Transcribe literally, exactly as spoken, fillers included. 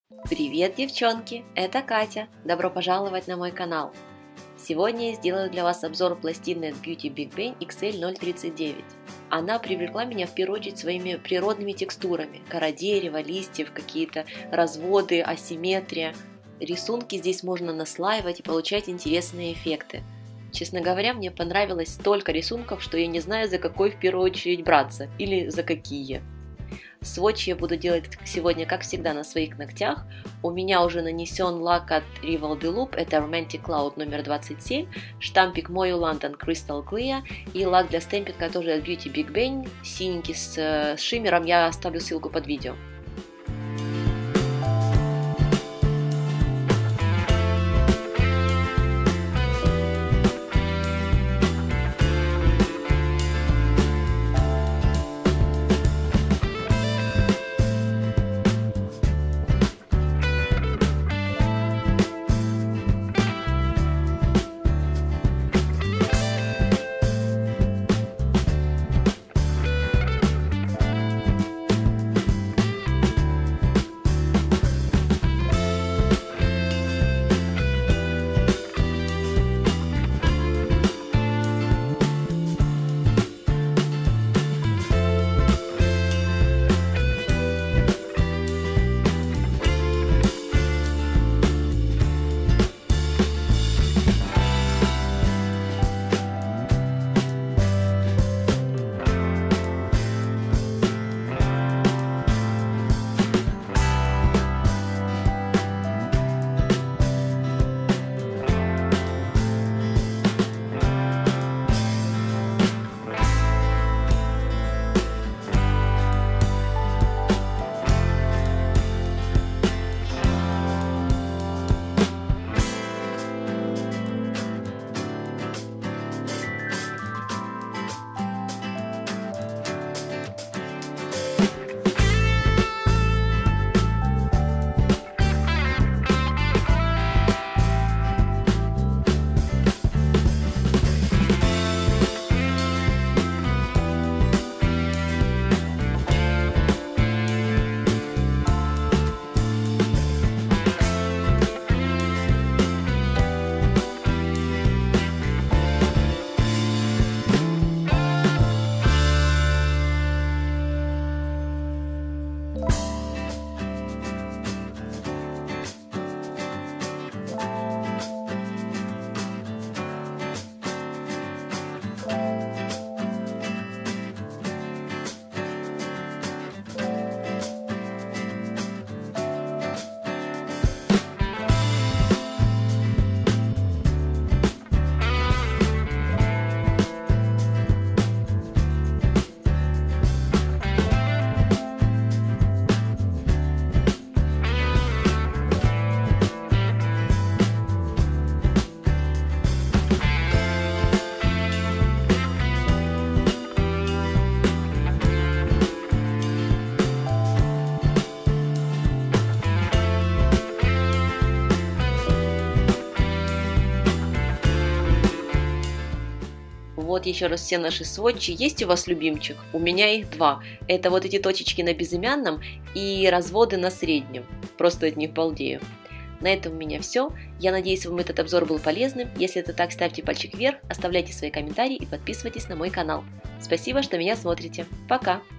Привет, девчонки! Это Катя. Добро пожаловать на мой канал. Сегодня я сделаю для вас обзор пластины от Beauty Big Bang икс эль ноль тридцать девять. Она привлекла меня в первую очередь своими природными текстурами. Кора дерева, листьев, какие-то разводы, асимметрия. Рисунки здесь можно наслаивать и получать интересные эффекты. Честно говоря, мне понравилось столько рисунков, что я не знаю, за какой в первую очередь браться или за какие. Сводч я буду делать сегодня, как всегда, на своих ногтях. У меня уже нанесен лак от Rival de Loop, это Romantic Cloud номер двадцать семь, штампик Moyu London Crystal Clear и лак для стемпинга тоже от Beauty Big Bang, синенький с, с шиммером, я оставлю ссылку под видео. Вот еще раз все наши сводчи. Есть у вас любимчик? У меня их два. Это вот эти точечки на безымянном и разводы на среднем. Просто от них балдею. На этом у меня все. Я надеюсь, вам этот обзор был полезным. Если это так, ставьте пальчик вверх, оставляйте свои комментарии и подписывайтесь на мой канал. Спасибо, что меня смотрите. Пока!